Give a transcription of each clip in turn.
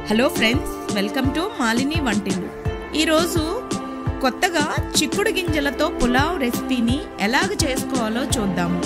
Hello friends, welcome to Malini వంటిల్లు. ఈరోజు కొత్తగా చిక్కుడు గింజలతో పులావ్ రెసిపీని ఎలాగ చేసుకోవాలో చూద్దాము.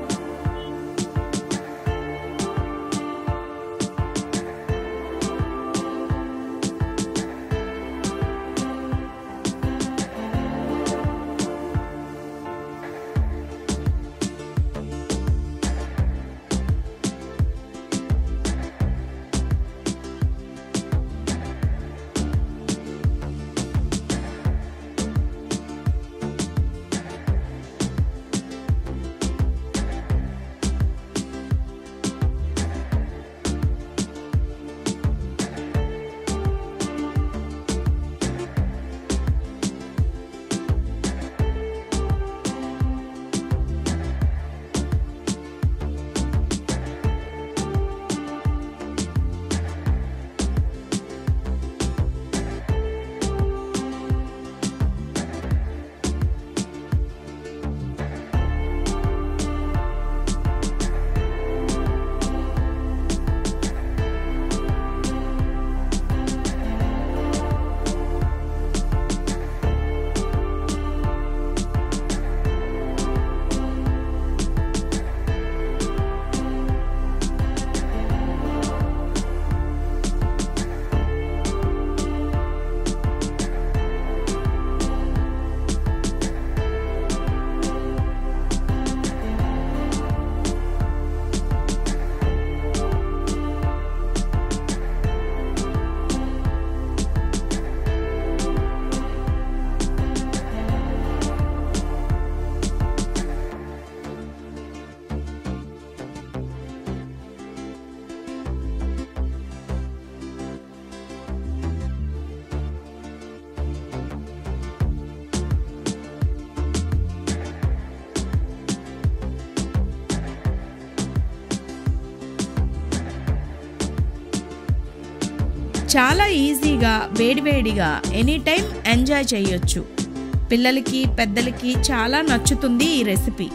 చాలా ఈజీగా వేడివేడిగా ఎనీ టైం ఎంజాయ్ చేయొచ్చు. పిల్లలకి పెద్దలకి చాలా నచ్చుతుంది ఈ రెసిపీ.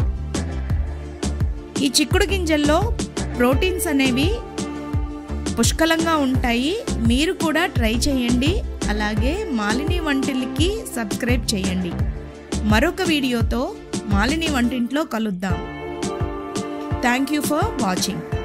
ఈ చిక్కుడు గింజల్లో ప్రోటీన్స్ అనేవి పుష్కలంగా ఉంటాయి. మీరు కూడా ట్రై చేయండి. అలాగే మాలిని వంటిల్లుకి సబ్స్క్రైబ్ చేయండి. మరొక వీడియోతో మాలిని వంటింట్లో కలుద్దాం. Thank you for watching.